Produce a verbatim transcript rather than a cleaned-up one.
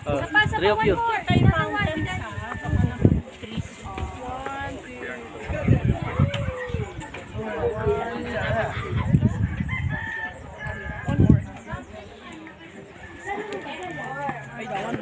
Oh, Sapa, sapa, three of one you. more. Tayo Another mountains one. ha. Sa mga trees. One, One more. Ay, one